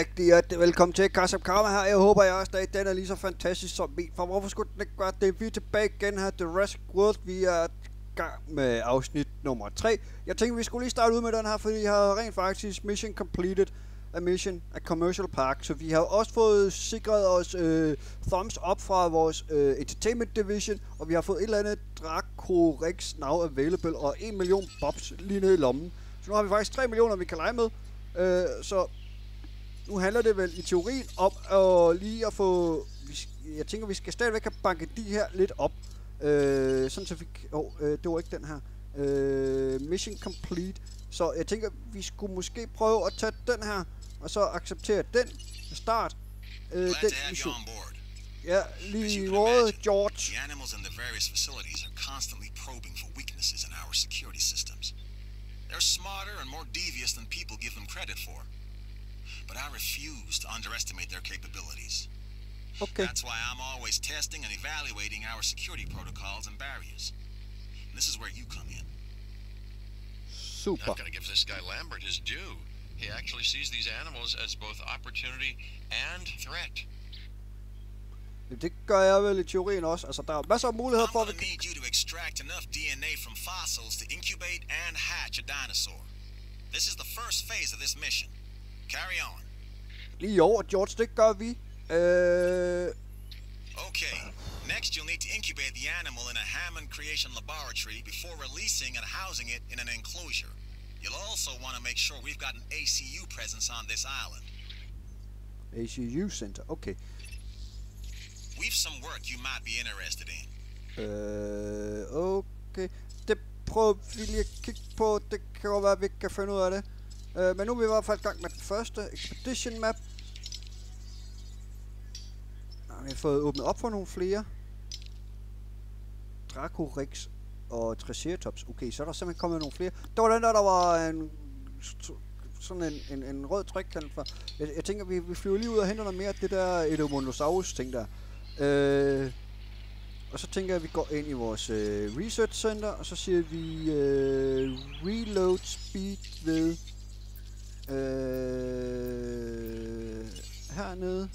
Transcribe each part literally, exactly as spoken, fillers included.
rigtig hjertelig velkommen til Kasam Karma her. Jeg håber, jeg også at den er lige så fantastisk som min. For hvorfor skulle den ikke gøre det? Vi er tilbage igen her, Jurassic World. Vi er gang med afsnit nummer tre. Jeg tænkte, vi skulle lige starte ud med den her, fordi jeg har rent faktisk mission completed. A mission, a commercial park. Så vi har også fået sikret os øh, thumbs up fra vores øh, entertainment division. Og vi har fået et eller andet Dracorex now available og en million bobs lige nede i lommen. Så nu har vi faktisk tre millioner, vi kan lege med. Øh, så nu handler det vel i teorien om at lige at få... Jeg tænker, vi skal stadigvæk have banket de her lidt op. Øh, sådan så vi... Åh, oh, øh, det var ikke den her. Øh, mission complete. Så jeg tænker, vi skulle måske prøve at tage den her, og så acceptere den start. Øh, den mission. Ja, lige i måde, George. The animals in the various facilities are constantly probing for weaknesses in our security systems. They're smarter and more devious than people give them credit for. But I refuse to underestimate their capabilities. Okay. That's why I'm always testing and evaluating our security protocols and barriers. And this is where you come in. Super. I've got to give this guy Lambert his due. He actually sees these animals as both opportunity and threat. Det gør jeg vel i teorien også. Altså, der er masser af muligheder for... I'm gonna need you to extract enough D N A from fossils to incubate and hatch a dinosaur. This is the first phase of this mission. Carry on. Lige over, George, det gør vi. Øh... Okay. Next, you'll need to incubate the animal in a Hammond Creation Laboratory before releasing and housing it in an enclosure. You'll also want to make sure we've got an A C U presence on this island. A C U Center, okay. We've some work you might be interested in. Øh, okay. Det prøver vi lige at kigge på. Det kan jo være, at vi ikke kan finde ud af det. Øh, men nu er vi i hvert fald i gang med den første Expedition Map. Vi har fået åbnet op for nogle flere. Dracorex og Triceratops. Okay, så er der simpelthen kommet nogle flere. Der var den der, der var en, sådan en, en, en rød trækkant for. Jeg, jeg tænker, vi, vi flyver lige ud og henter noget mere af det der Edomonosaurus ting der. Øh, og så tænker jeg, at vi går ind i vores øh, research center, og så siger vi øh, reload speed ved øh, hernede.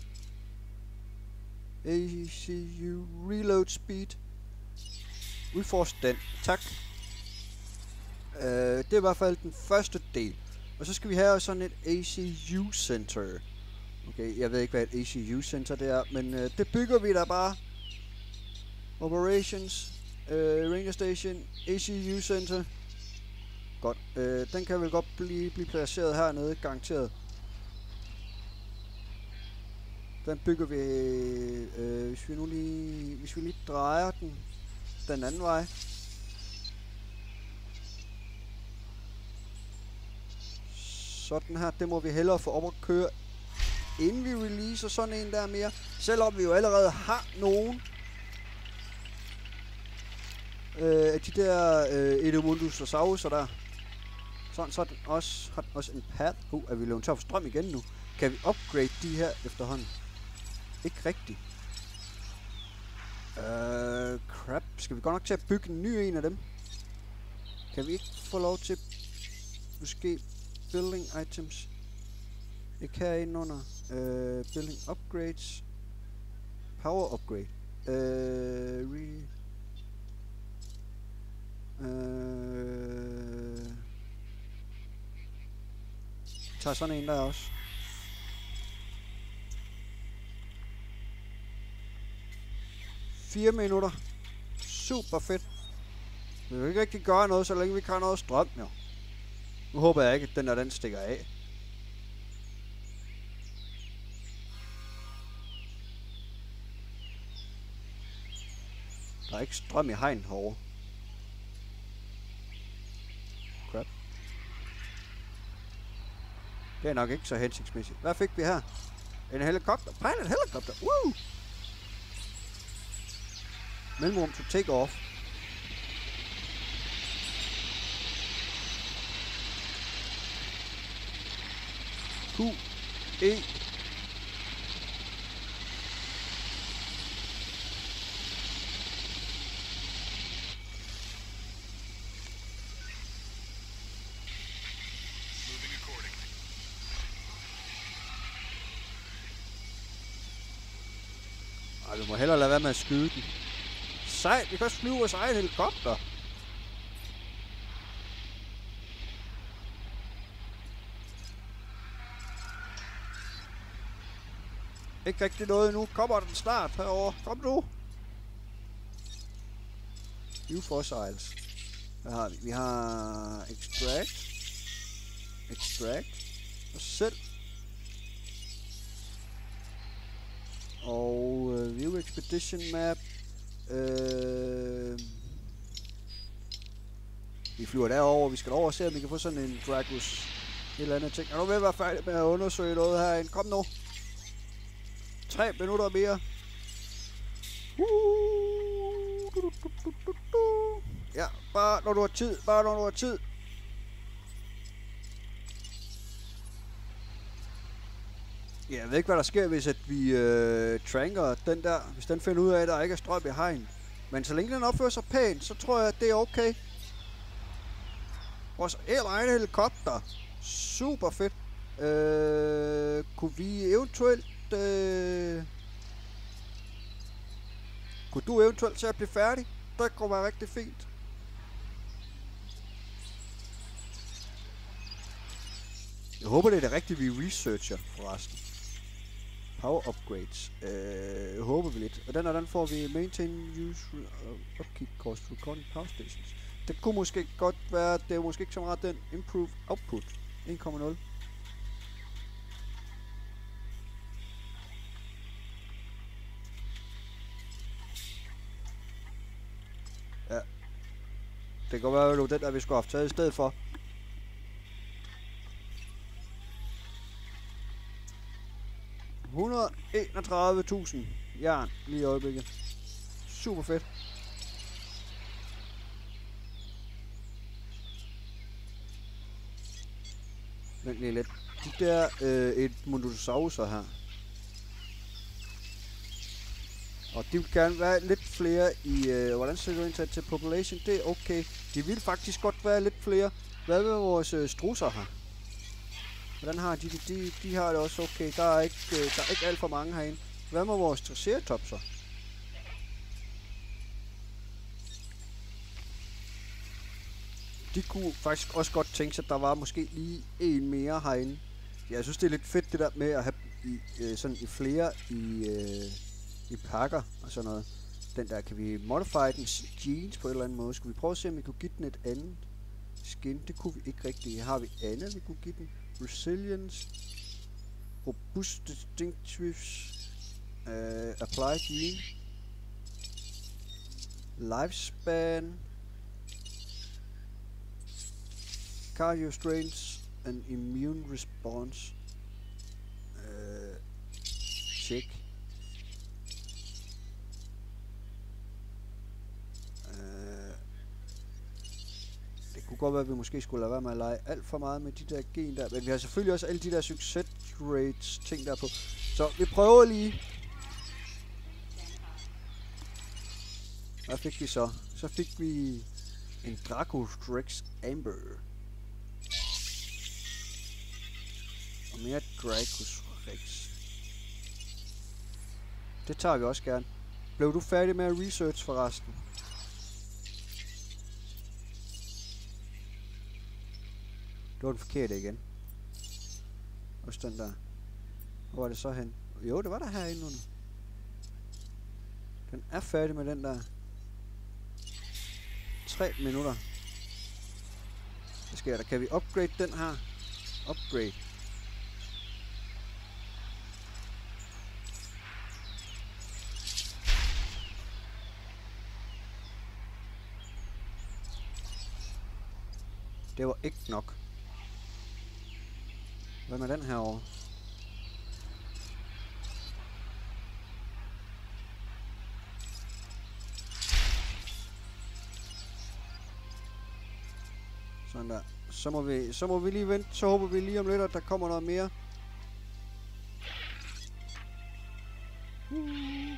A C U reload speed. Udforsk den. Tak. Uh, det er i hvert fald den første del. Og så skal vi have sådan et A C U center. Okay, jeg ved ikke hvad et A C U center det er, men uh, det bygger vi der bare. Operations, uh, Ranger Station, A C U center. Godt. Uh, den kan vel godt blive, blive placeret hernede, garanteret. Den bygger vi, øh, hvis vi nu lige, hvis vi lige drejer den den anden vej. Sådan her, det må vi hellere få op at køre, inden vi releaser sådan en der mere. Selvom vi jo allerede har nogen øh, af de der øh, Edomonosaurus'er der. Sådan, så den også, har den også en pad. Uh, er vi løbet tør for strøm igen nu? Kan vi upgrade de her efterhånden? Ikke rigtigt. Øh, crap. Skal vi godt nok til at bygge en ny en af dem? Kan vi ikke få lov til måske building items? Det kan jeg indenunder. Øh, building upgrades. Power upgrade. Øh, re... Øh... Tager sådan en der også. Fire minutter. Super fedt. Vi vil ikke rigtig gøre noget, så længe vi ikke har noget strøm, jo. Nu håber jeg ikke, at den der, den stikker af. Der er ikke strøm i hegn herovre. Crap. Det er nok ikke så hensigtsmæssigt. Hvad fik vi her? En helikopter. Pilot helikopter. Woo! Mellemrum to take off. Q E Ej, vi må hellere lade være med at skyde den. Sejt, vi kan også flyve vores egen helikopter. Ikke rigtig noget endnu. Kommer den snart herover. Kom nu. New fossils. Hvad har vi? Vi har extract. Extract. Og selv. Og uh, view expedition map. Uh, vi flyver derover. Vi skal over og se, om vi kan få sådan en Dragus. Et eller andet ting. Er du ved at være færdig med at undersøge noget herinde? Kom nu. Tre minutter mere. Ja, bare når du har tid. Bare når du har tid. Ja, jeg ved ikke, hvad der sker, hvis at vi øh, tranker den der. Hvis den finder ud af, at der ikke er strøm i hegn. Men så længe den opfører sig pænt, så tror jeg, at det er okay. Vores egen helikopter. Super fedt. Øh, kunne vi eventuelt... Øh, kunne du eventuelt til at blive færdig? Det kunne være rigtig fint. Jeg håber, det er det rigtige, vi researcher forresten. Power upgrades. Øh, jeg håber vi lidt. Og den og den får vi maintain use uh, upkeep cost recording power stations. Det kunne måske godt være, det er måske ikke så meget den improve output en komma nul. Ja. Det kan godt være, at det var den der vi skulle have taget i stedet for. et hundrede og enogtredive tusind jern lige i øjeblikket. Super fedt. Vent lige lidt. De der øh, et Montosauruser her. Og de vil gerne være lidt flere i... Øh, hvordan ser du ind til population? Det er okay. De vil faktisk godt være lidt flere. Hvad med vores øh, strusser her? Hvordan har de det? De, de har det også okay. Der er ikke, øh, der er ikke alt for mange herinde. Hvad med vores triceratopser? De kunne faktisk også godt tænke sig, at der var måske lige en mere herinde. Jeg synes, det er lidt fedt det der med at have i, øh, sådan i flere i, øh, i pakker og sådan noget. Den der, kan vi modify den jeans på en eller anden måde? Skal vi prøve at se, om vi kunne give den et andet skin? Det kunne vi ikke rigtigt. Har vi andet, vi kunne give den? Resilience, robust distinctives, uh, apply gene, lifespan, cardio strength and immune response. Uh, check. Det kunne godt være, at vi måske skulle lade være med at lege alt for meget med de der gen der. Men vi har selvfølgelig også alle de der success rates ting der på. Så vi prøver lige. Hvad fik vi så? Så fik vi en Dracostrix Amber. Og mere Dracostrix. Det tager vi også gerne. Blev du færdig med at research forresten? Det var den forkerte igen. Også den der. Hvor var det så hen? Jo, det var der herinde under. Den er færdig med den der. Tre minutter. Hvad sker der? Kan vi upgrade den her? Upgrade. Det var ikke nok. Hvad med den her over? Sådan der. Så må vi, så må vi lige vente. Så håber vi lige om lidt, at der kommer noget mere. Hmm.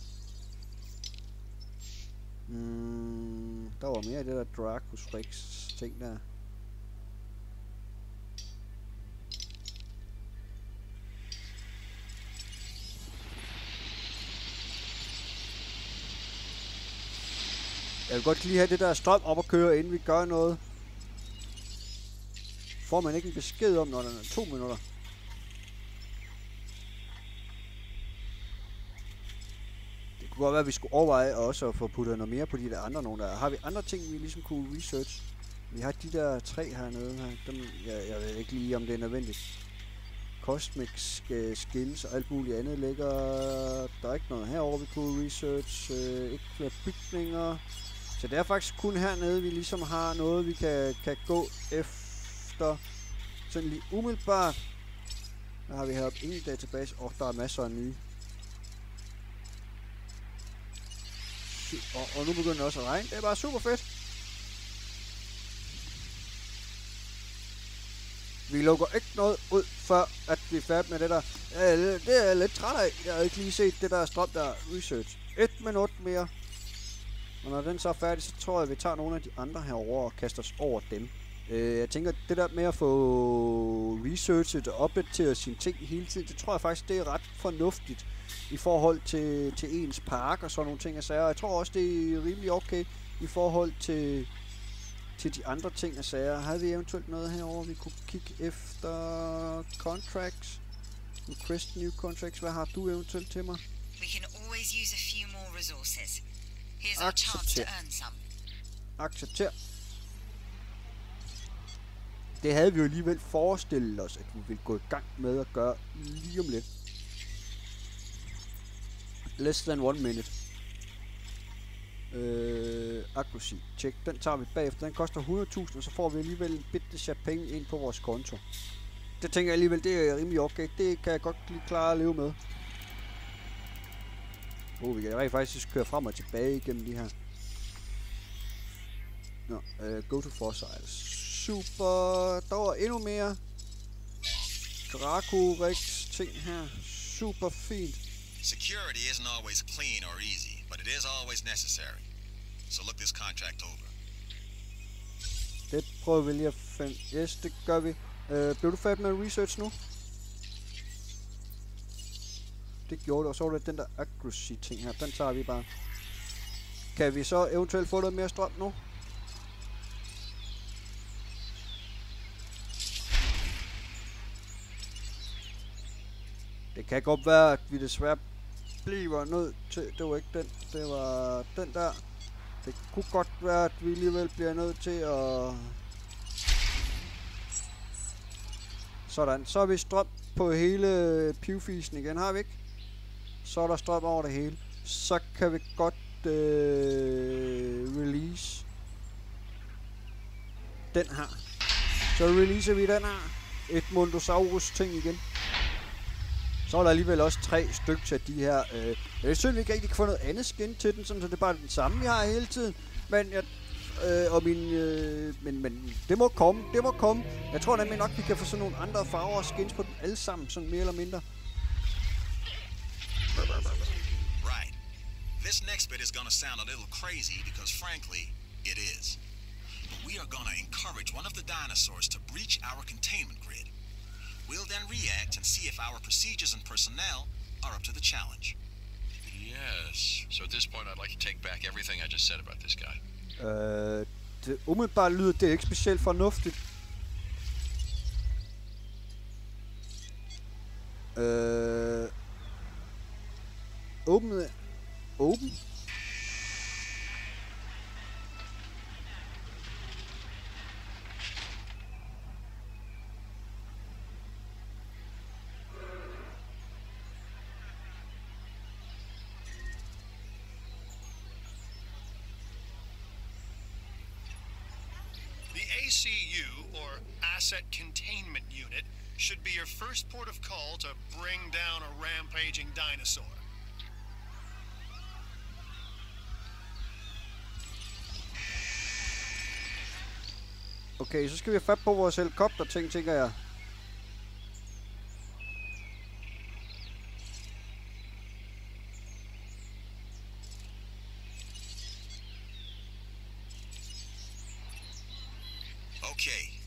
Mm, der var mere af det der Dracostrix. ting der. Jeg vil godt lige have det der strøm op og køre, inden vi gør noget. Får man ikke en besked om, når der er to minutter. Det kunne godt være, at vi skulle overveje også at få puttet noget mere på de der andre nogle der. Har vi andre ting, vi ligesom kunne research? Vi har de der tre hernede her. Dem, jeg, jeg ved ikke lige, om det er nødvendigt. Cosmic skills og alt muligt andet ligger. Der er ikke noget herover vi kunne research. Øh, ikke flere bygninger. Så det er faktisk kun hernede, vi ligesom har noget, vi kan, kan gå efter. Sådan lige umiddelbart. Der har vi heroppe ingen database, og der er masser af nye. Og, og nu begynder det også at regne. Det er bare super fedt. Vi lukker ikke noget ud, før at vi er færdige med det der. Det er jeg lidt træt af. Jeg har ikke lige set det der strøm der research. Et minut mere. Og når den så er færdig, så tror jeg, at vi tager nogle af de andre herover og kaster os over dem. Øh, jeg tænker, det der med at få researchet og opdateret sine ting hele tiden, det tror jeg faktisk, det er ret fornuftigt i forhold til, til ens park og sådan nogle ting. Så jeg tror også, det er rimelig okay i forhold til, til de andre ting og sager. Havde vi eventuelt noget herover, vi kunne kigge efter contracts? Request new contracts. Hvad har du eventuelt til mig? We can always use a few more resources. Here's our chance to earn some. Accepter. Det havde vi jo alligevel forestillet os, at vi ville gå i gang med at gøre lige om lidt. Less than one minute. Øh, accuracy check. Den tager vi bagefter. Den koster hundrede tusind, og så får vi alligevel en bitte chat penge ind på vores konto. Det tænker jeg alligevel, det er rimelig okay. Det kan jeg godt lige klare at leve med. Oh, vi kan rent faktisk køre frem og tilbage igennem de her. Nå, uh, go to fossils. Super. Der var endnu mere Dracorex ting her. Super fint. Security isn't always clean or easy, but it is always necessary. So look this contract over. Det prøver vi lige at finde. Yes, det gør vi. Uh, blev du færdig med research nu? Det gjorde det, og så var det den der accuracy ting her. Den tager vi bare. Kan vi så eventuelt få noget mere strøm nu? Det kan godt være, at vi desværre bliver nødt til... Det var ikke den. Det var den der. Det kunne godt være, at vi alligevel bliver nødt til at... Sådan. Så har vi strøm på hele pivfisen igen. Har vi ikke? Så er der strøm over det hele. Så kan vi godt øh, release den her. Så releaser vi den her. Et Mondosaurus ting igen. Så er der alligevel også tre stykker af de her. Øh, det er synd, vi ikke rigtig kan få noget andet skin til den, sådan, så det er bare den samme, vi har hele tiden. Men jeg, øh, og min, øh, men, men det må komme, det må komme. Jeg tror nemlig nok, vi kan få sådan nogle andre farver og skins på dem alle sammen, sådan mere eller mindre. Right. This next bit is gonna sound a little crazy because frankly, it is. But we are gonna encourage one of the dinosaurs to breach our containment grid. We'll then react and see if our procedures and personnel are up to the challenge. Yes. So at this point, I'd like to take back everything I just said about this guy. Øh, det umiddelbart lyder det ikke specielt fornuftigt. Øh, åbnet. Åben. A C U, or Asset Containment Unit, should be your first port of call to bring down a rampaging dinosaur. Okay, så skal vi have fat på vores helikopter-ting, tænker jeg.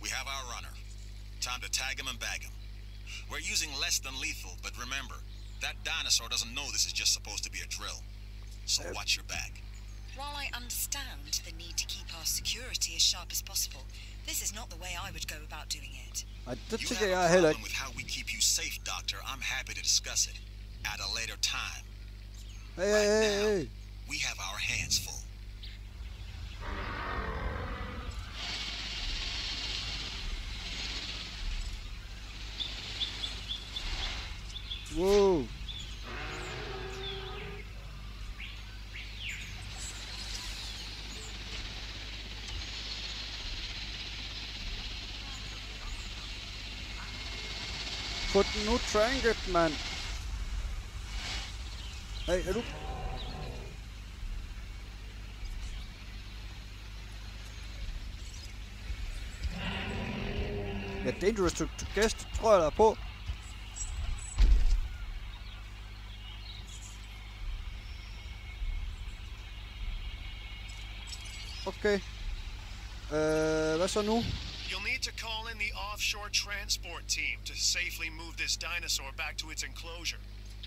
We have our runner. Time to tag him and bag him. We're using less than lethal, but remember, that dinosaur doesn't know this is just supposed to be a drill. So watch your back. While I understand the need to keep our security as sharp as possible, this is not the way I would go about doing it. Ej, det You tænker have a jeg heller problem ikke. with how we keep you safe, Doctor. I'm happy to discuss it at a later time. Hey, hey, Right hey, now, hey. we have our hands full. Wow. Få den nu tranket, mand. Hey, er du... Ja, dangerous to, to guest, tror jeg der er på. Okay. Øh, hvad så nu? You'll need to call in the offshore transport team to safely move this dinosaur back to its enclosure.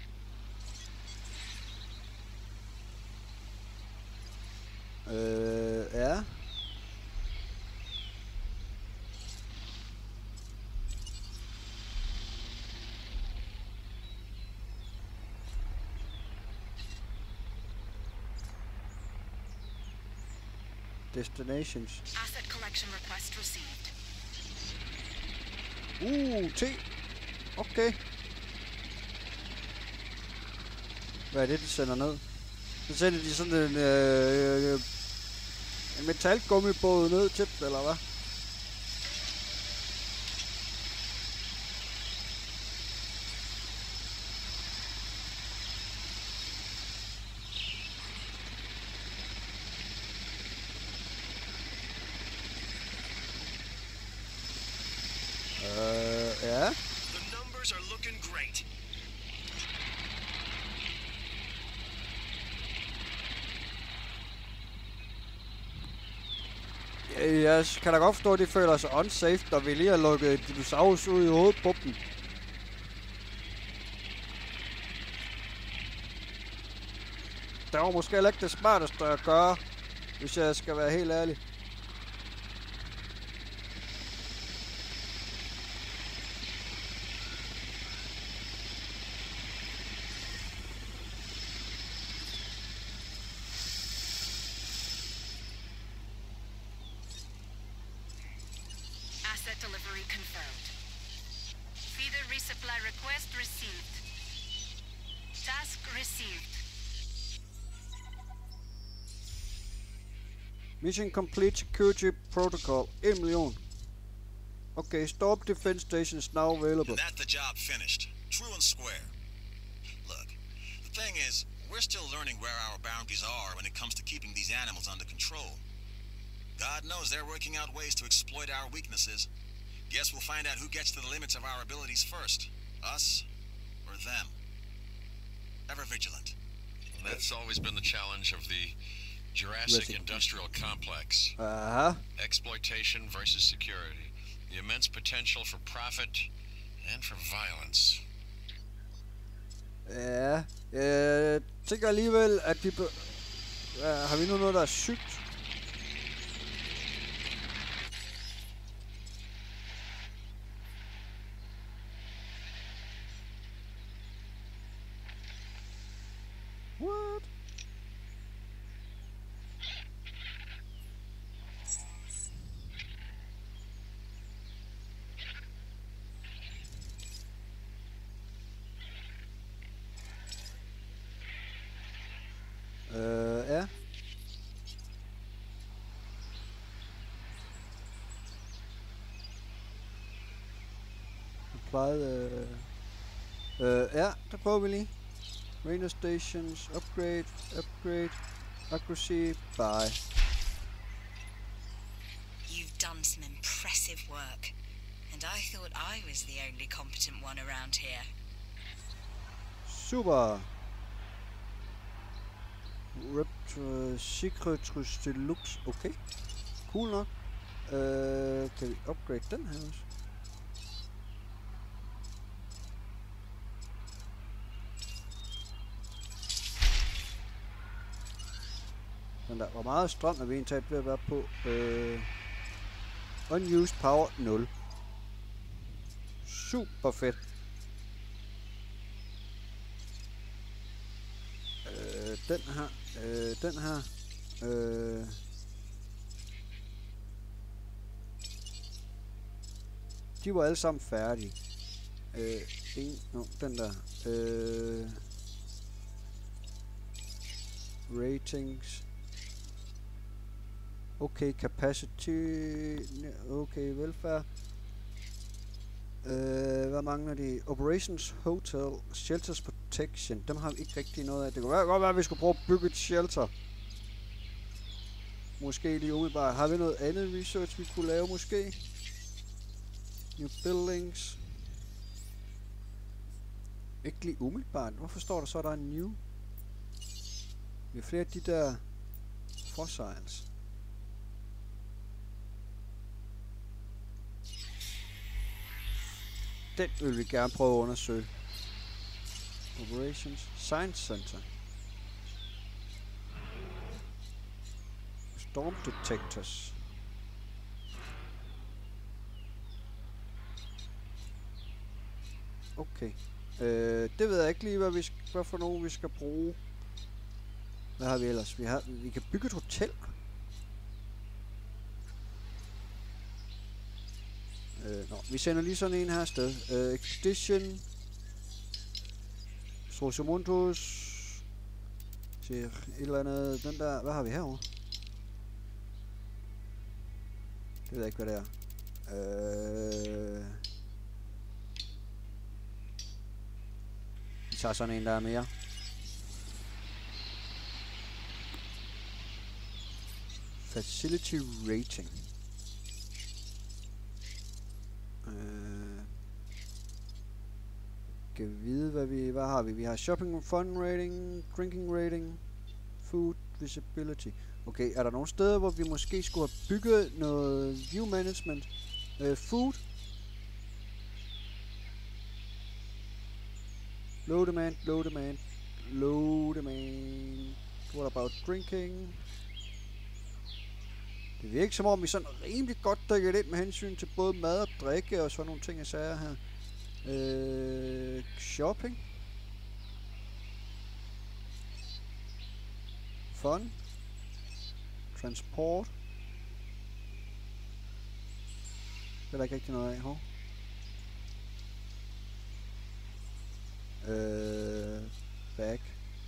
Øh, ja. Destinations. Asset collection request received. Uh, T. Okay. Hvad er det, de sender ned? Så sender de sådan en, øh, en metalgummibåd ned til dem, eller hvad? Øh, ja. The numbers are looking great. Jeg kan da godt forstå, at de føler sig unsafe, når vi lige har lukket et dinosaurus ud i hovedet på dem. Det var måske heller ikke det smarteste at gøre, hvis jeg skal være helt ærlig. Asset delivery confirmed. Feeder resupply request received. Task received. Mission complete, security protocol. en million. Okay, stop defense stations now available. And that the job finished. True and square. Look, the thing is, we're still learning where our boundaries are when it comes to keeping these animals under control. God knows they're working out ways to exploit our weaknesses. Guess we'll find out who gets to the limits of our abilities first. Us or them. Ever vigilant. That's always been the challenge of the Jurassic Jurassic. Industrial Complex. Aha. Exploitation versus security. The immense potential for profit and for violence. Ja, jeg tænker alligevel, at vi... Be- ja, har vi nu noget, der er sygt? What? Øh, ja. Applied, øh... Øh, ja, der prøver vi lige. Radar stations, upgrade, upgrade, accuracy, bye. You've done some impressive work, and I thought I was the only competent one around here. Super. Ripped uh, Secretrus Deluxe. Okay. Cool nok. Øh, kan vi upgrade den her også? Den der, hvor meget strøm er vi indtaget ved at være på? Øh, unused power nul. Super fedt. Øh, den her, øh, den her, øh, de var alle sammen færdige. Øh, en, no, den der, øh, ratings. Okay, capacity, okay, velfærd. Øh, hvad mangler de? Operations, hotel, shelters protection. Dem har vi ikke rigtig noget af. Det kunne være, godt være, at vi skulle prøve at bygge et shelter. Måske lige umiddelbart. Har vi noget andet research, vi kunne lave måske? New buildings. Ikke lige umiddelbart. Hvorfor står der så, at der er en new? Vi har flere af de der fossils. Den vil vi gerne prøve at undersøge. Operations Science Center. Storm detectors. Okay. Øh, det ved jeg ikke lige, hvad, vi skal, hvad for nogen vi skal bruge. Hvad har vi ellers? Vi, har, vi kan bygge et hotel. Øh, nå, vi sender lige sådan en her afsted. Øh, Expedition. Strosimundus. Til et eller andet. Den der. Hvad har vi herovre? Det ved jeg ikke, hvad det er. Øh, vi tager sådan en, der er mere. Facility rating. Øh, kan vi vide, hvad vi... Hvad har vi? Vi har shopping fun rating, drinking rating, food visibility. Okay, er der nogle steder, hvor vi måske skulle have bygget noget view management? Øh, food. Low demand, low demand, low demand. What about drinking? Det virker som om vi sådan rimelig godt dækker ind med hensyn til både mad og drikke og sådan nogle ting, jeg sagde her. Øh, shopping. Fun. Transport. Det er der ikke rigtig noget af, hov. Øh, back.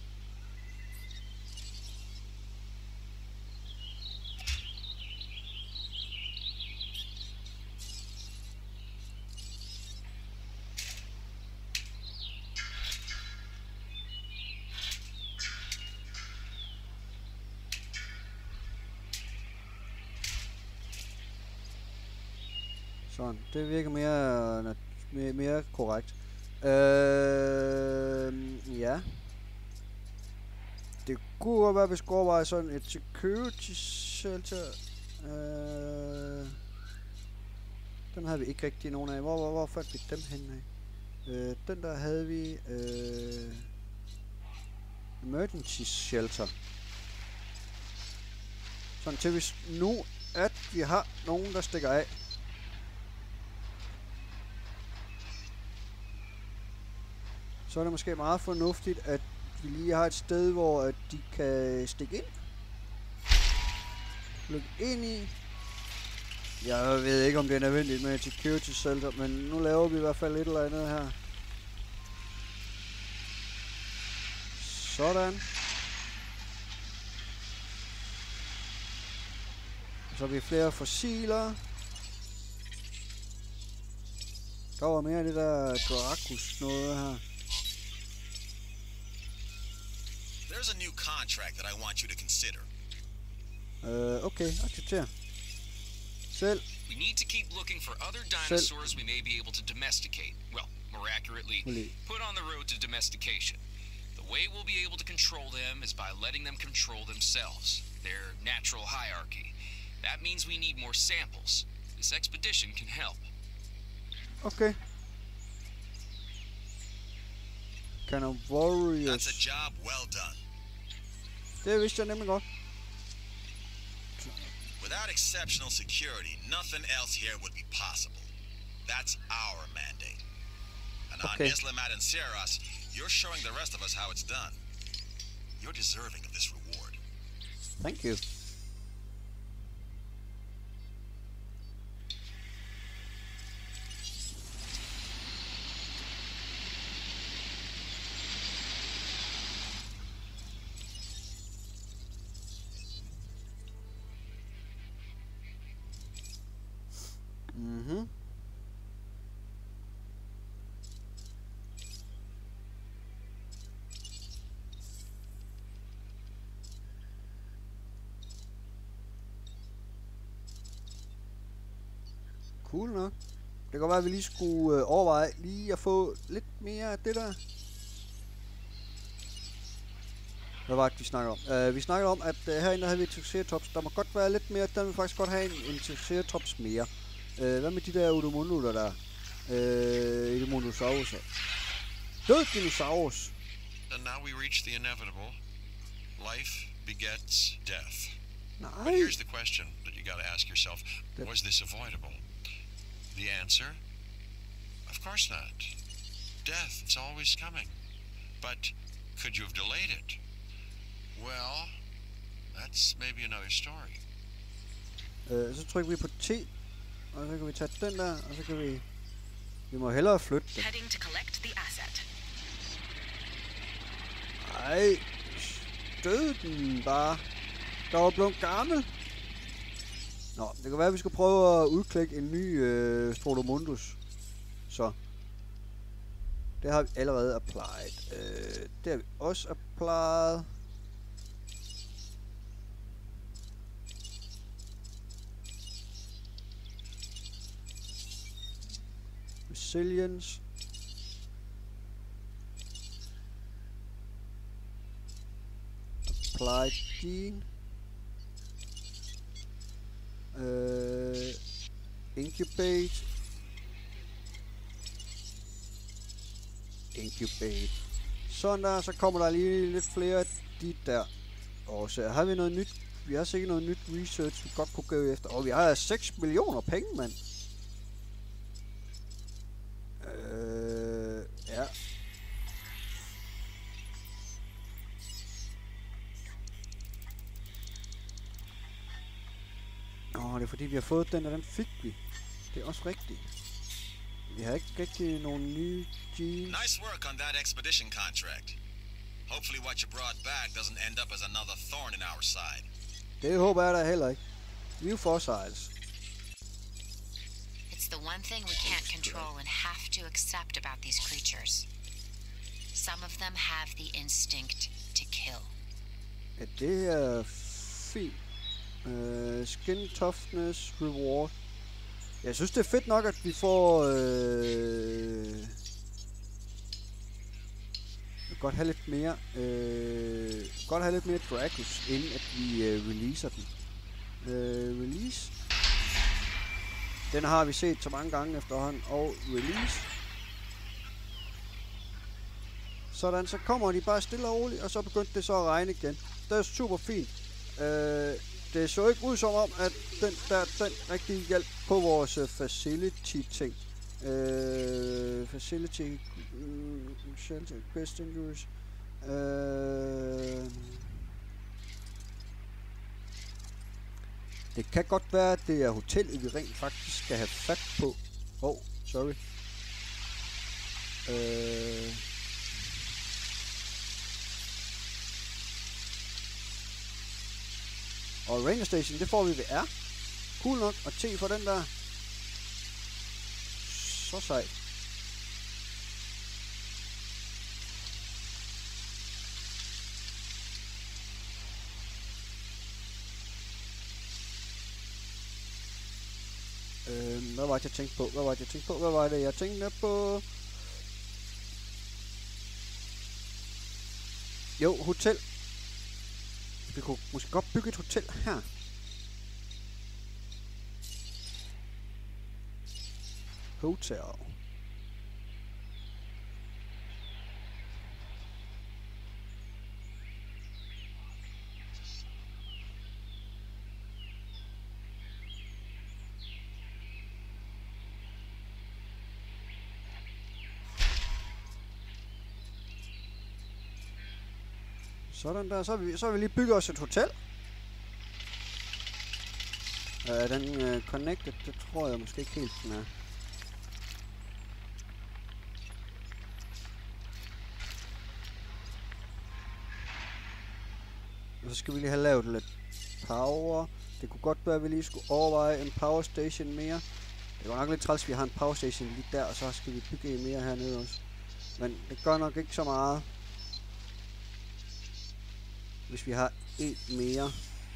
Sådan, det virker mere, mere, mere korrekt. Øh, ja. Det kunne godt være, at vi skulle overveje sådan et security shelter. Øh, dem havde vi ikke rigtig nogen af. Hvor, hvor, hvor fandt vi dem henne af? Øh, den der havde vi. Øh, emergency shelter. Sådan til hvis nu, at vi har nogen, der stikker af. Så er det måske meget fornuftigt, at vi lige har et sted, hvor at de kan stikke ind. Løb ind i. Jeg ved ikke, om det er nødvendigt med et security shelter, men nu laver vi i hvert fald et eller andet her. Sådan. Så har vi flere fossiler. Der var mere af det der Dracus noget her. There's a new contract that I want you to consider. Uh, okay, accepter. Selv. We need to keep looking for other dinosaurs Selv. we may be able to domesticate. Well, more accurately, put on the road to domestication. The way we'll be able to control them is by letting them control themselves, their natural hierarchy. That means we need more samples. This expedition can help. Okay. Kind of warriors. That's a job well done. Det vidste jeg nemlig godt. Without exceptional security, nothing else here would be possible. That's our mandate. And okay. On Islamat and Seras, you're showing the rest of us how it's done. You're deserving of this reward. Thank you. Mhm. Cool nok. Det kan godt være, at vi lige skulle øh, overveje lige at få lidt mere af det der. Hvad var det, vi snakkede om? Uh, vi snakkede om, at uh, herinde havde vi Triceratops. Der må godt være lidt mere. Der vil faktisk godt have en, en Triceratops mere. Uh, hvad med de der Udomunduser der? Uh, Edomundosaurus. Død dinosaurus. And now we reach the inevitable. Life begets death. Nej. But here's the question that you got to ask yourself. Was this avoidable? The answer? Of course not. Death, it's always coming. But could you have delayed it? Well, that's maybe another story. Uh, så trykker vi på T, og så kan vi tage den der, og så kan vi... Vi må hellere flytte den. Heading to collect the asset. Ej, død den bare. Der var blevet gammel. Nå, det kan være, at vi skal prøve at udklikke en ny øh, Strolomundus. Så. Det har vi allerede applied. Øh, det har vi også applied. Resilience. Apply gene. Uh, incubate. Incubate. Sådan der, så kommer der lige lidt flere af de der. Og så har vi noget nyt. Vi har sikkert noget nyt research, vi godt kunne gå efter. Og vi har seks millioner penge, mand. Øh, ja. Åh, det er fordi vi har fået den, og den fik vi. Det er også rigtigt. Vi har ikke rigtig nogen nye genes. Nice work on that expedition contract. Hopefully what you brought back doesn't end up as another thorn in our side. Det håber jeg da heller ikke. New fossils. It's the one thing we can't control and have to accept about these creatures. Some of them have the instinct to kill. Ja, det er fint. Uh, skin toughness reward. Jeg synes det er fedt nok at vi får øh, godt have lidt mere øh, godt have lidt mere Dracus inden at vi øh, releaser den. Øh, release. Den har vi set så mange gange efterhånden. Og release. Sådan, så kommer de bare stille og roligt, og så begyndte det så at regne igen. Det er super fint. Øh, Det så ikke ud som om, at den der, den rigtig hjælp på vores uh, facility-ting. Uh, facility... Um, shelter, best injuries. Uh, det kan godt være, at det er hotellet, vi rent faktisk skal have fat på. Åh, oh, sorry. Uh, Og Ranger Station, det får vi ved R. Cool nok. Og T for den der. Så sejt. Øhm, hvad var det, jeg tænkte på? Hvad var det, jeg tænkte på? Hvad var det, jeg tænkte på? Jo, hotel. Vi kunne måske godt bygge et hotel her. Hotel. Sådan der, så har vi, så har vi lige bygget os et hotel. Er den uh, connected? Det tror jeg måske ikke helt, den er. Og så skal vi lige have lavet lidt power. Det kunne godt være, at vi lige skulle overveje en power station mere. Det var nok lidt træls, at vi har en power station lige der, og så skal vi bygge en mere hernede også. Men det gør nok ikke så meget, hvis vi har en mere.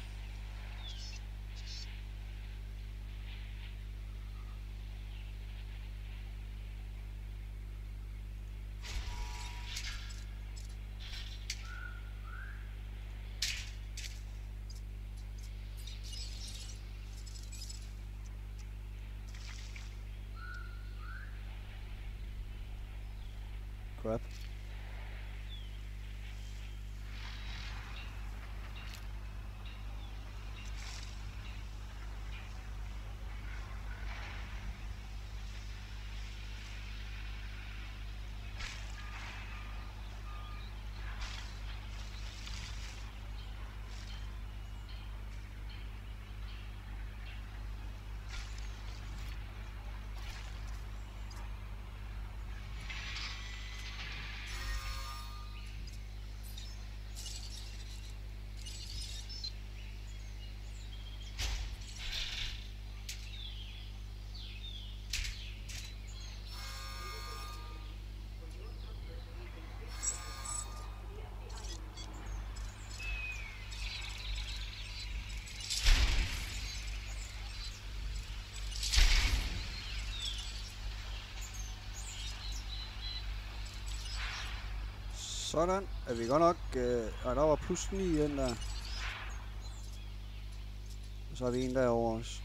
Crap. Sådan, er vi godt nok, øh, og der var plus ni i den der. Og så har vi en derovre også.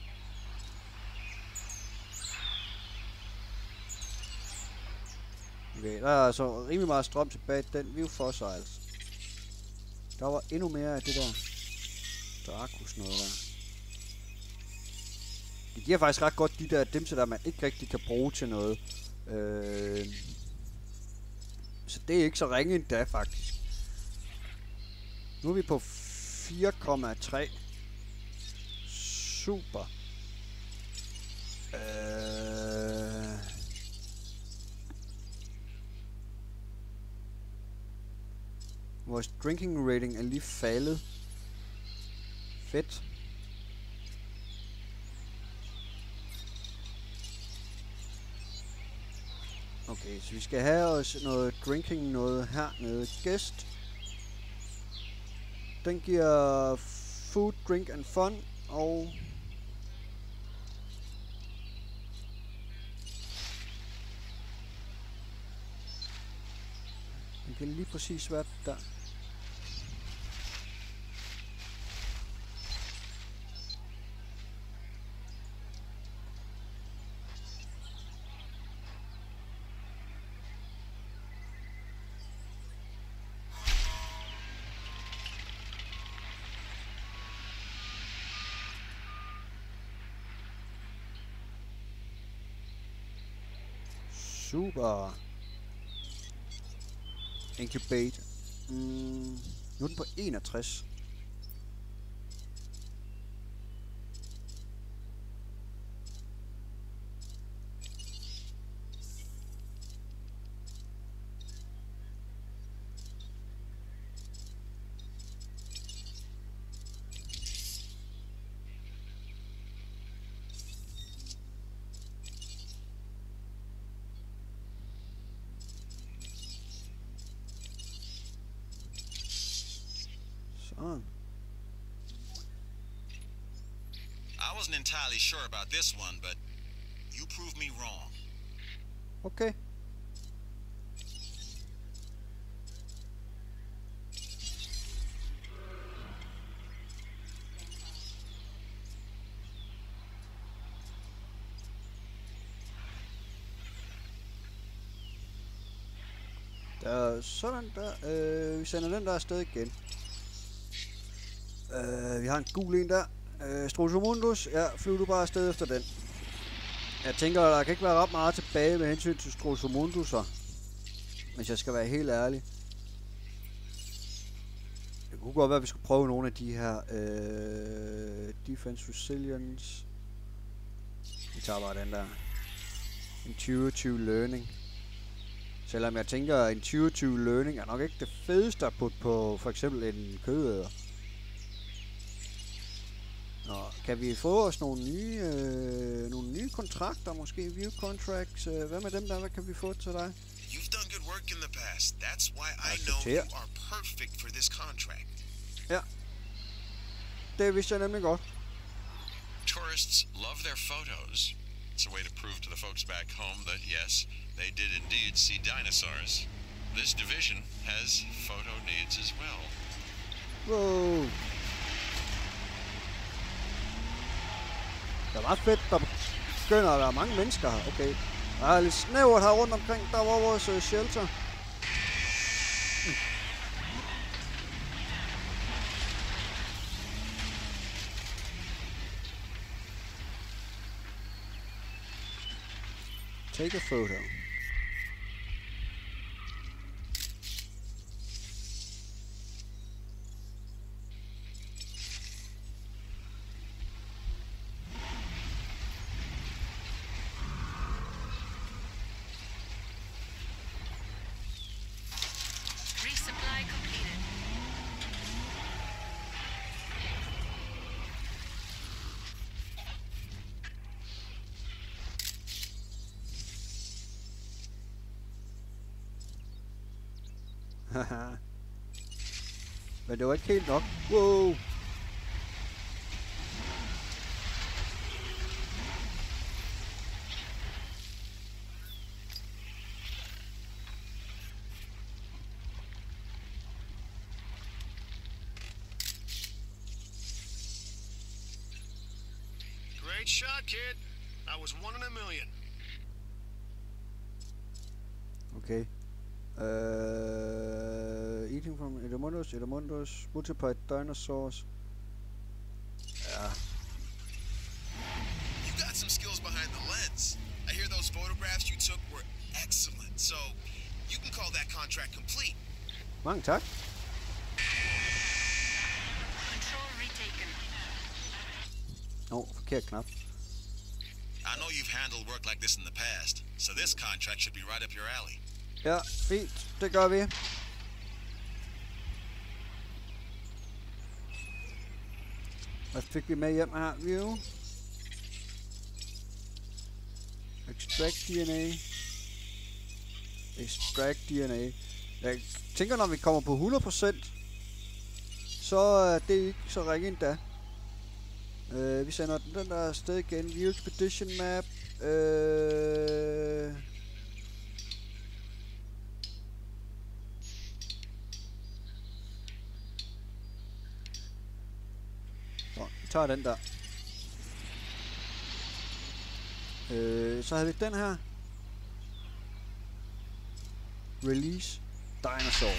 Okay, der er altså rimelig meget strøm tilbage, den View Fossils. Der var endnu mere af det der Drakus noget der. Det giver faktisk ret godt de der dimser, der man ikke rigtig kan bruge til noget. Øh... Så det er ikke så ringe endda, faktisk. Nu er vi på fire komma tre. Super. Øh... Vores drinking rating er lige faldet. Fedt. Okay, så vi skal have os noget drinking noget hernede. Guest. Den giver food, drink and fun. Og den kan lige præcis være der. Super. Incubate. Mm, nu er den på enogtres. I wasn't entirely sure about this one, but you proved me wrong. Okay. Der, sådan der. Øh, vi sender den der afsted igen. Øh, vi har en gul en der. Øh, Strosomundus. Ja, flyv du bare afsted efter den. Jeg tænker, der kan ikke være ret meget tilbage med hensyn til Strosomundusser. Hvis jeg skal være helt ærlig. Det kunne godt være, at vi skulle prøve nogle af de her øh, Defense Resilience. Vi tager bare den der. Intuitive Learning. Selvom jeg tænker, at Intuitive Learning er nok ikke det fedeste at putte på for eksempel en kødæder. Nå, kan vi få os nogle nye, øh, nogle nye kontrakter, måske view contracts? Øh, hvad med dem der? Hvad kan vi få til dig? You've done good work in the past. That's why I know you are perfect for this contract. Ja. Det vidste jeg nemlig godt. Tourists love their photos. It's a way to prove to the folks back home that yes, they did indeed see dinosaurs. This division has photo needs as well. Wow. Det er meget fedt, der begynder, at der er mange mennesker her. Okay. Der er lidt snævert her rundt omkring, der var vores uh, shelter. Mm. Take a photo. Resupply completed. Haha. Men det var ikke helt nok. Wow. Great shot, kid. That was one in a million. Okay. Uh, eating from Edamundus, Edamundus, multiplied dinosaurs. Yeah. You got some skills behind the lens. I hear those photographs you took were excellent, so you can call that contract complete. Mange tak. Control retaken. Nå, forkert knap. I know you've handled work like this in the past, so this contract should be right up your alley. Ja, fint. Det gør vi. Hvad fik vi med hjem her? View. Extract D N A. Extract D N A. Jeg tænker, når vi kommer på hundrede procent, så er det ikke så ringe endda. Uh, vi sender den, den der sted igen. View Expedition Map. Uh, Så, vi tager den der. Øh, så havde vi den her. Release Dinosaur.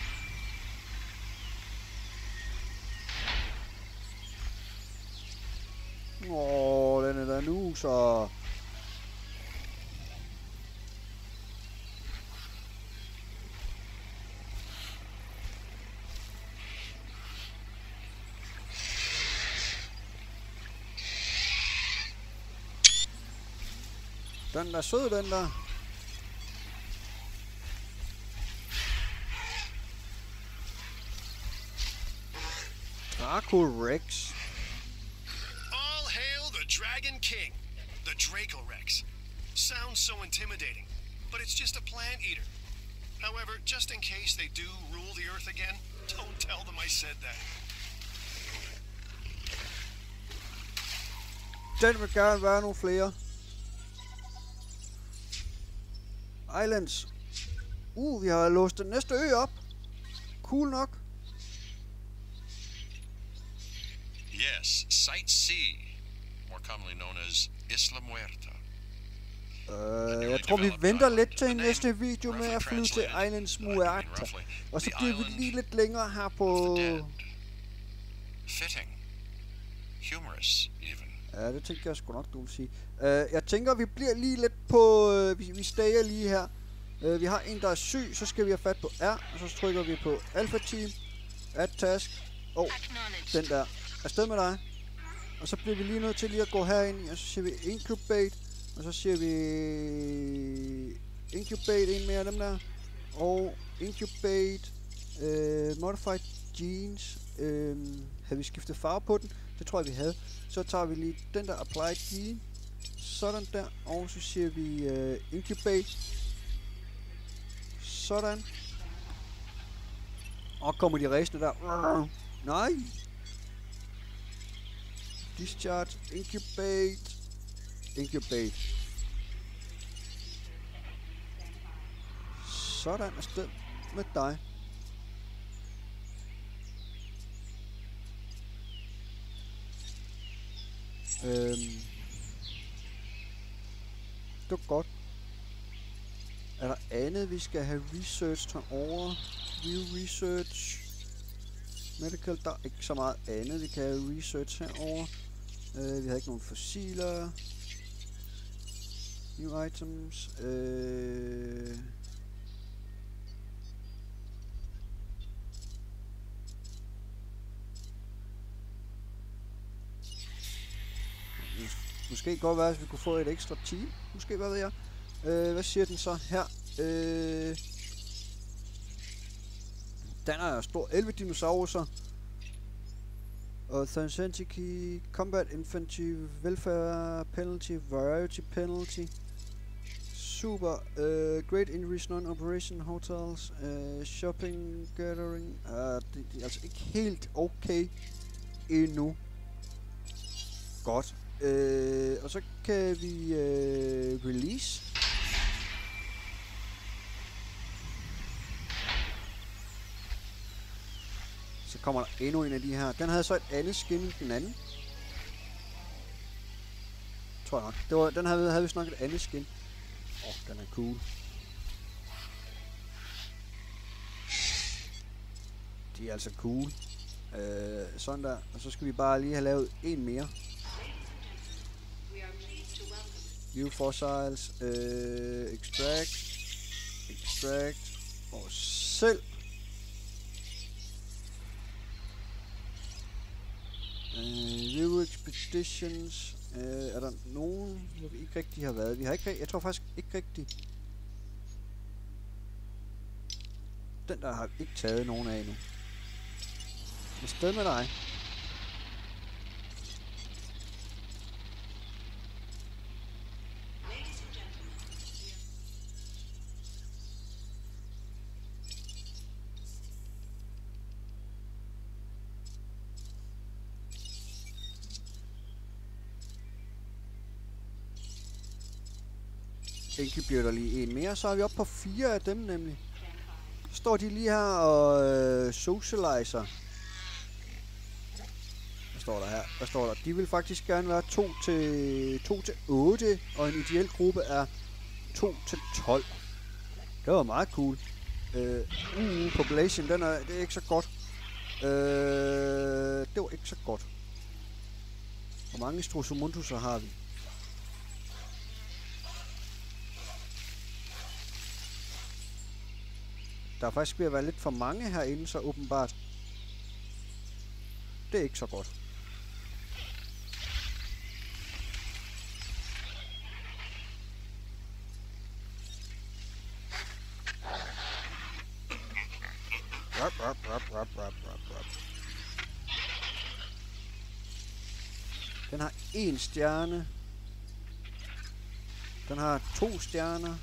Åh, den er der nu, så... Den der sød, den der. Draco-Rex. All hail the Dragon King, the Draco-Rex. Sounds so intimidating, but it's just a plant eater. However, just in case they do rule the Earth again, don't tell them I said that. Den vil gerne være nogle flere. Islands. Uh, vi har låst den næste ø op. Cool nok. Yes, Site C, more commonly known as Isla Muerta. Uh, jeg tror, vi venter lidt til næste video med at flyve til Islands Muerta. Og så bliver vi lige lidt længere her på... Fitting. Humorous, even. Ja, det tænker jeg sgu nok, du vil sige. Uh, jeg tænker, vi bliver lige lidt på... Uh, vi, vi stager lige her. Uh, vi har en, der er syg, så skal vi have fat på R, og så trykker vi på Alpha Team. Add task. Og den der. Afsted med dig. Og så bliver vi lige nødt til lige at gå herind, og så siger vi incubate. Og så siger vi incubate en mere af dem der. Og incubate uh, modified genes. Uh, havde vi skiftet farve på den? Det tror jeg, vi havde. Så tager vi lige den der applied gene. Sådan der. Og så siger vi uh, incubate. Sådan. Og kommer de restene der. Nej. Discharge. Incubate. Incubate. Sådan. Afsted med dig. Øhm. Det var godt. Er der andet, vi skal have research herovre? View research. Medical, der er ikke så meget andet, vi kan have research herovre. Uh, vi har ikke nogen fossiler. New items. Uh, Måske godt være, at vi kunne få et ekstra team. Måske, hvad ved jeg. Uh, hvad siger den så her? Uh, den er stor. elleve dinosaurer. Authentic Combat Infantry Welfare Penalty Variety Penalty Super uh, Great Injuries Non-Operation Hotels uh, Shopping Gathering uh, det, det er altså ikke helt okay endnu. Godt. Uh, og så kan vi uh, release. Så kommer der endnu en af de her. Den havde så et andet skin end den anden. Tror jeg nok. Det var, den havde, havde vi nok et andet skin. Åh, oh, den er cool. De er altså cool. Øh, sådan der. Og så skal vi bare lige have lavet en mere. View fossils. Øh, extract. Extract. Og selv. Uh, View Expeditions. Uh, er der nogen, hvor vi ikke rigtig har været? Vi har ikke, jeg tror faktisk ikke rigtig. Den der har vi ikke taget nogen af endnu. Et sted med dig. Incubator lige en mere, så er vi oppe på fire af dem nemlig. Så står de lige her og øh, socializer. Hvad står der her? Hvad står der? De vil faktisk gerne være to til to til otte, og en ideel gruppe er to til tolv. Det var meget cool. Øh, uh, population, den er, det er ikke så godt. Øh, det var ikke så godt. Hvor mange Strosomuntuser har vi? Der er faktisk ved at være lidt for mange herinde, så åbenbart. Det er ikke så godt. Rap, rap, rap, rap, rap, rap, rap. Den har en stjerne. Den har to stjerner.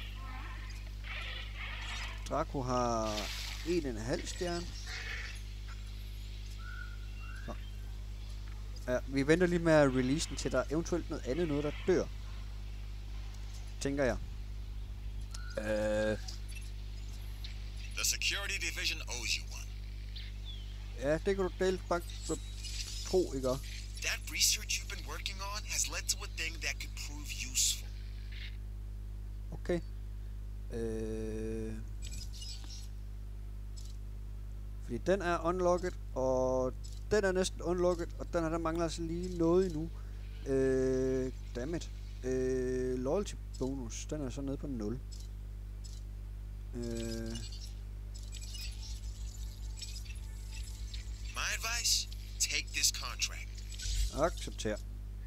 Draco har en og en halv stjerne. Så. Ja, vi venter lige med at release den til der er eventuelt noget andet, noget der dør. Tænker jeg. Øh. The security division owes you one. Ja, det kan du dele bare tro, ikke? That research you've been working on has led to a thing that could prove useful. Okay. Øh... Fordi den er unlocket, og den er næsten unlocket, og den her, der mangler altså lige noget endnu. Øh... Dammit. Øh... Loyalty bonus, den er så nede på nul. Øh... My advice, take this contract. Accepter.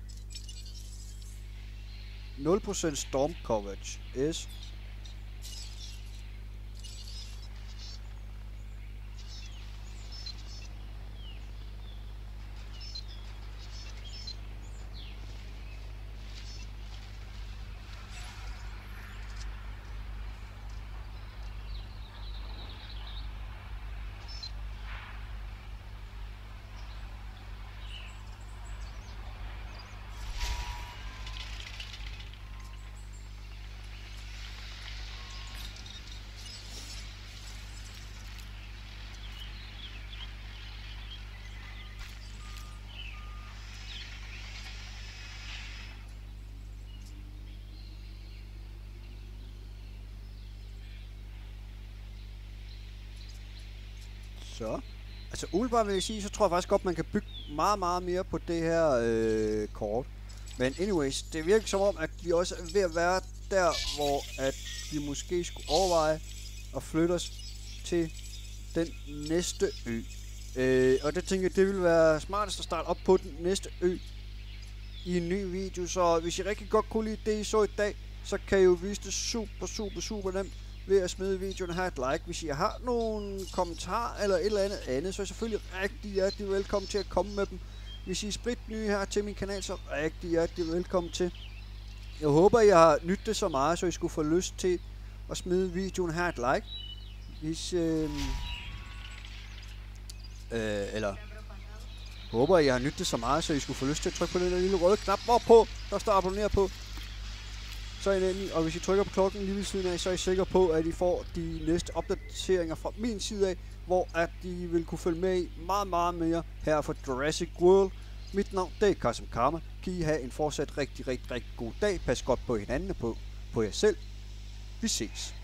nul procent storm coverage. S. Så. Altså umiddelbart vil jeg sige, så tror jeg faktisk godt, man kan bygge meget, meget mere på det her øh, kort. Men anyways, det virker som om, at vi også er ved at være der, hvor at vi måske skulle overveje at flytte os til den næste ø. Øh, og det tænker jeg, det vil være smartest at starte op på den næste ø i en ny video. Så hvis I rigtig godt kunne lide det, I så i dag, så kan I jo vise det super, super, super nemt ved at smide videoen her et like. Hvis I har nogle kommentarer eller et eller andet andet, så er I selvfølgelig rigtig hjertelig velkommen til at komme med dem. Hvis I er sprit nye her til min kanal, så rigtig hjertelig velkommen til. Jeg håber, I har nydt det så meget, så I skulle få lyst til at smide videoen her et like. Hvis, øh, øh, eller håber, I har nydt det så meget, så I skulle få lyst til at trykke på den der lille røde knap, hvorpå der står abonner på. Så er I endelig, og hvis I trykker på klokken lige ved siden af, så er I sikre på, at I får de næste opdateringer fra min side af, hvor at de vil kunne følge med i meget, meget mere her fra Jurassic World. Mit navn, det er Kasim Karma. Kan I have en fortsat rigtig, rigtig, rigtig god dag. Pas godt på hinanden og på, på jer selv. Vi ses.